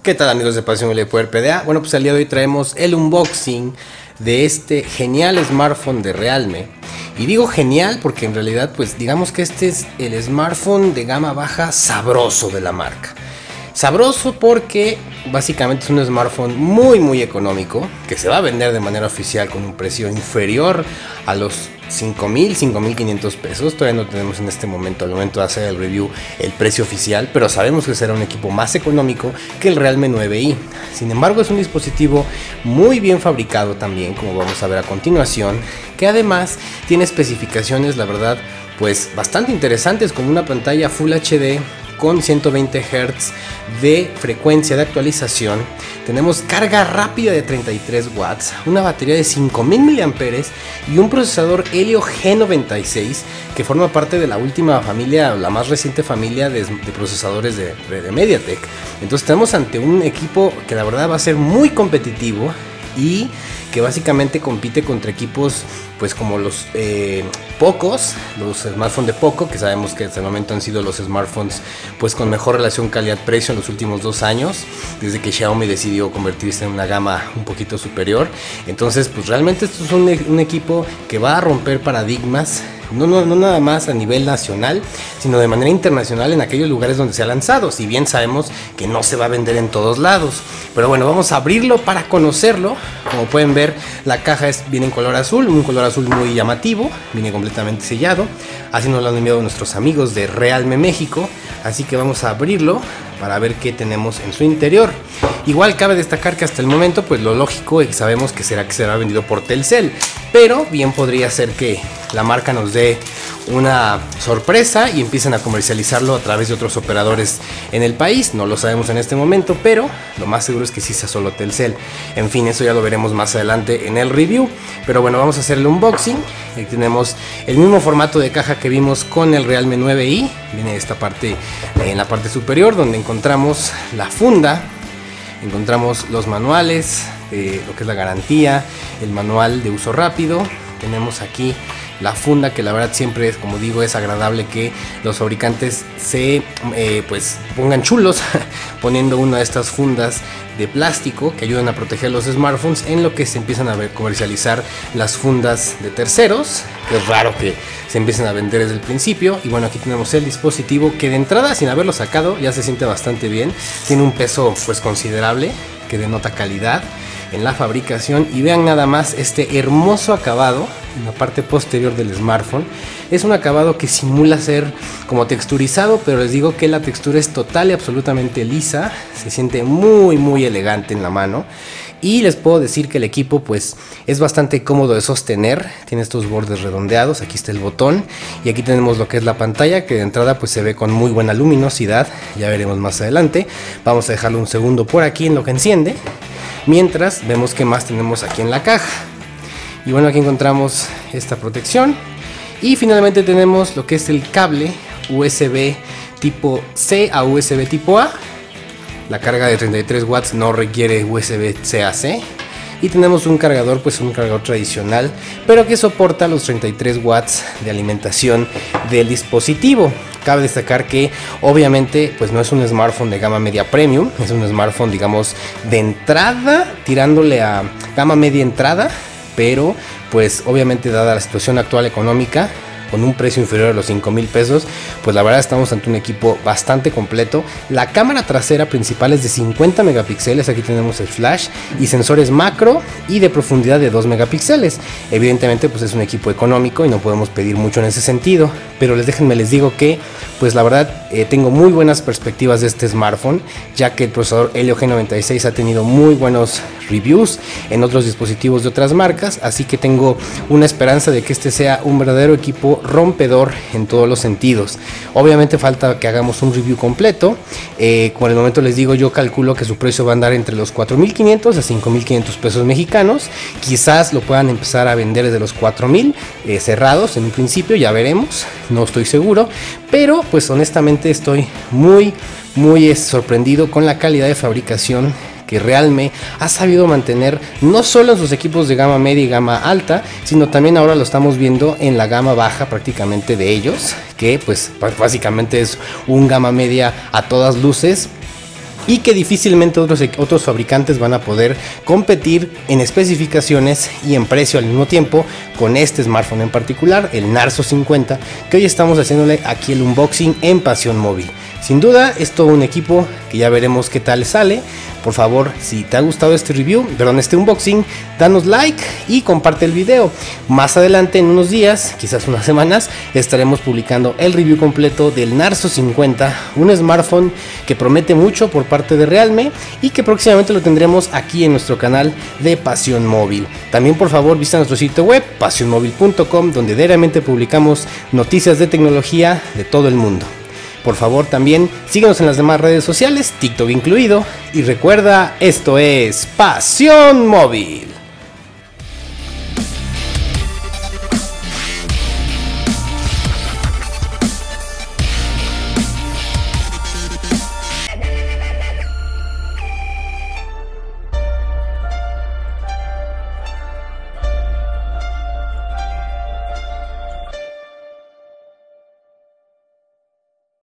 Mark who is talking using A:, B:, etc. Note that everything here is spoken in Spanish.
A: ¿Qué tal, amigos de Pasión Poder PDA? Bueno, pues el día de hoy traemos el unboxing de este genial smartphone de Realme. Y digo genial porque en realidad pues digamos que este es el smartphone de gama baja sabroso de la marca. Sabroso porque básicamente es un smartphone muy económico que se va a vender de manera oficial con un precio inferior a los 5,000, 5,500 pesos. Todavía no tenemos en este momento, al momento de hacer el review, el precio oficial, pero sabemos que será un equipo más económico que el Realme 9i. Sin embargo, es un dispositivo muy bien fabricado también, como vamos a ver a continuación, que además tiene especificaciones, la verdad, pues bastante interesantes, como una pantalla Full HD con 120 Hz de frecuencia de actualización. Tenemos carga rápida de 33 watts, una batería de 5000 mAh y un procesador Helio G96 que forma parte de la última familia, la más reciente familia de procesadores de MediaTek. Entonces tenemos ante un equipo que la verdad va a ser muy competitivo y que básicamente compite contra equipos pues como los Pocos, los smartphones de Poco, que sabemos que hasta el momento han sido los smartphones pues con mejor relación calidad-precio en los últimos 2 años, desde que Xiaomi decidió convertirse en una gama un poquito superior. Entonces pues realmente esto es un equipo que va a romper paradigmas, no nada más a nivel nacional, sino de manera internacional en aquellos lugares donde se ha lanzado, si bien sabemos que no se va a vender en todos lados. Pero bueno, vamos a abrirlo para conocerlo. Como pueden ver, la caja viene en color azul, un color azul muy llamativo, viene completamente sellado, así nos lo han enviado nuestros amigos de Realme México, así que vamos a abrirlo para ver qué tenemos en su interior. Igual cabe destacar que hasta el momento pues lo lógico es que sabemos que será vendido por Telcel, pero bien podría ser que la marca nos dé una sorpresa y empiecen a comercializarlo a través de otros operadores en el país. No lo sabemos en este momento, pero lo más seguro es que sí sea solo Telcel. En fin, eso ya lo veremos más adelante en el review. Pero bueno, vamos a hacer el unboxing. Aquí tenemos el mismo formato de caja que vimos con el Realme 9i. Viene esta parte en la parte superior, donde encontramos la funda, encontramos los manuales, lo que es la garantía, el manual de uso rápido. Tenemos aquí la funda, que la verdad siempre es, como digo, es agradable que los fabricantes se pues pongan chulos poniendo una de estas fundas de plástico que ayudan a proteger los smartphones en lo que se empiezan a comercializar las fundas de terceros, que es raro que se empiecen a vender desde el principio. Y bueno, aquí tenemos el dispositivo que de entrada, sin haberlo sacado, ya se siente bastante bien, tiene un peso pues considerable que denota calidad en la fabricación. Y vean nada más este hermoso acabado en la parte posterior del smartphone. Es un acabado que simula ser como texturizado, pero les digo que la textura es total y absolutamente lisa, se siente muy elegante en la mano. Y les puedo decir que el equipo pues es bastante cómodo de sostener, tiene estos bordes redondeados, aquí está el botón y aquí tenemos lo que es la pantalla, que de entrada pues se ve con muy buena luminosidad, ya veremos más adelante. Vamos a dejarlo un segundo por aquí en lo que enciende, mientras vemos qué más tenemos aquí en la caja. Y bueno, aquí encontramos esta protección y finalmente tenemos lo que es el cable USB tipo C a USB tipo A. La carga de 33 watts no requiere USB C-AC. Y tenemos un cargador, pues un cargador tradicional, pero que soporta los 33 watts de alimentación del dispositivo. Cabe destacar que obviamente pues no es un smartphone de gama media premium, es un smartphone digamos de entrada, tirándole a gama media entrada, pero pues obviamente dada la situación actual económica, con un precio inferior a los 5,000 pesos, pues la verdad estamos ante un equipo bastante completo. La cámara trasera principal es de 50 megapíxeles, aquí tenemos el flash y sensores macro y de profundidad de 2 megapíxeles. Evidentemente pues es un equipo económico y no podemos pedir mucho en ese sentido, pero les digo que pues la verdad tengo muy buenas perspectivas de este smartphone, ya que el procesador Helio G96 ha tenido muy buenos reviews en otros dispositivos de otras marcas, así que tengo una esperanza de que este sea un verdadero equipo rompedor en todos los sentidos. Obviamente falta que hagamos un review completo. Por el momento les digo, yo calculo que su precio va a andar entre los 4,500 a 5,500 pesos mexicanos. Quizás lo puedan empezar a vender desde los 4,000 cerrados en un principio, ya veremos, no estoy seguro, pero pues honestamente estoy muy sorprendido con la calidad de fabricación que Realme ha sabido mantener, no solo en sus equipos de gama media y gama alta, sino también ahora lo estamos viendo en la gama baja prácticamente de ellos, que pues básicamente es un gama media a todas luces. y que difícilmente otros fabricantes van a poder competir en especificaciones y en precio al mismo tiempo con este smartphone en particular, el Narzo 50, que hoy estamos haciéndole aquí el unboxing en Pasión Móvil. Sin duda es todo un equipo que ya veremos qué tal sale. Por favor, si te ha gustado este unboxing, danos like y comparte el video. Más adelante, en unos días, quizás unas semanas, estaremos publicando el review completo del Narzo 50, un smartphone que promete mucho por parte de Realme y que próximamente lo tendremos aquí en nuestro canal de Pasión Móvil. También, por favor, visita nuestro sitio web pasionmóvil.com, donde diariamente publicamos noticias de tecnología de todo el mundo. Por favor, también síguenos en las demás redes sociales, TikTok incluido, y recuerda, esto es Pasión Móvil.